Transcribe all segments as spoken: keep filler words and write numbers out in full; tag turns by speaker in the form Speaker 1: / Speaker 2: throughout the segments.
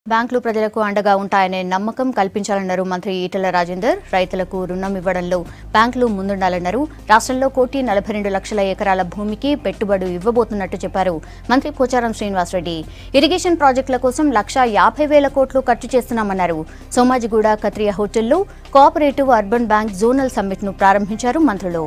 Speaker 1: బ్యాంకులు ప్రజలకు అండగా ఉంటాయనే నమ్మకం కల్పించాలన్నారు మంత్రి ఈటెల రాజేందర్. రైతులకు రుణం ఇవ్వడంలో బ్యాంకులు ముందుండాలన్నారు. రాష్ట్రంలో కోటి నలభై రెండు లక్షల ఎకరాల భూమికి పెట్టుబడి ఇవ్వబోతున్నట్టు చెప్పారు మంత్రి పోచారం శ్రీనివాసరెడ్డి. ఇరిగేషన్ ప్రాజెక్టుల కోసం లక్ష యాభై వేల కోట్లు ఖర్చు చేస్తున్నామన్నారు. సోమాజిగూడ కత్రియా హోటల్లో cooperative urban bank zonal summit ను ప్రారంభించారు మంత్రులు.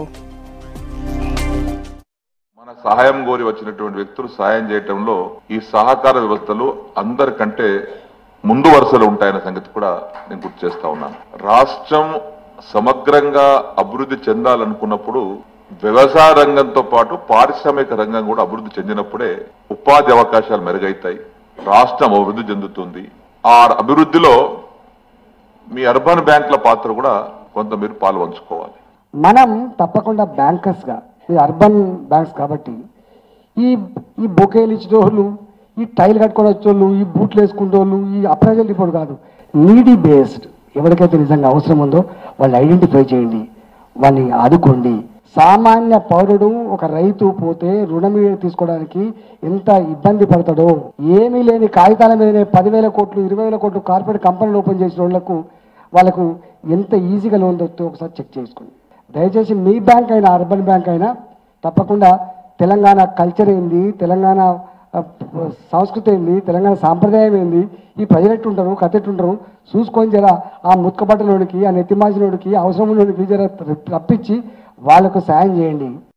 Speaker 2: మన సహాయం కోరి వచ్చినటువంటి వ్యక్తులు సహాయం చేయటంలో ఈ సహకార వ్యవస్థలు అందరికంటే ముందు వరుసలో ఉంటాయన్న సంగతి కూడా నేను గుర్తు చేస్తా ఉన్నాను. రాష్ట్రం సమగ్రంగా అభివృద్ధి చెందాలనుకున్నప్పుడు వ్యవసాయ రంగంతో పాటు పారిశ్రామిక రంగం కూడా అభివృద్ధి చెందినప్పుడే ఉపాధి అవకాశాలు మెరుగైతాయి, రాష్ట్రం అభివృద్ధి చెందుతుంది. ఆ అభివృద్ధిలో మీ అర్బన్ బ్యాంకుల పాత్ర కూడా కొంత మీరు పాలు పంచుకోవాలి.
Speaker 3: మనం తప్పకుండా బ్యాంకర్స్ గా ఈ అర్బన్ బ్యాంక్స్ కాబట్టి ఈ ఈ బొకేలు ఇచ్చేటోళ్ళు, ఈ టైల్ కట్టుకొని వచ్చేవాళ్ళు, ఈ బూట్లు వేసుకునేవాళ్ళు, ఈ అప్రైజల్ రిపోర్ట్ కాదు, నీడీ బేస్డ్ ఎవరికైతే నిజంగా అవసరం ఉందో వాళ్ళు ఐడెంటిఫై చేయండి, వాళ్ళని ఆదుకోండి. సామాన్య పౌరుడు ఒక రైతు పోతే రుణం తీసుకోవడానికి ఎంత ఇబ్బంది పడతాడో, ఏమీ లేని కాగితాల మీదనే పదివేల కోట్లు ఇరవై వేల కోట్లు కార్పొరేట్ కంపెనీలు ఓపెన్ చేసిన వాళ్ళకు వాళ్ళకు ఎంత ఈజీగా లోన్ దొరుకుతుందో ఒకసారి చెక్ చేసుకోండి. దయచేసి మీ బ్యాంక్ అయినా అర్బన్ బ్యాంక్ అయినా తప్పకుండా తెలంగాణ కల్చర్ ఏంది, తెలంగాణ సంస్కృతి ఏంది, తెలంగాణ సాంప్రదాయం ఏంది, ఈ ప్రజలు ఎట్టుంటారు కథ ఎట్టుంటారు చూసుకొని జర ఆ ముత్కబట్టలోనికి ఆ నెత్తిమాసినోడికి అవసరం ఉన్నోడికి జర రప్పించి వాళ్లకు సాయం చేయండి.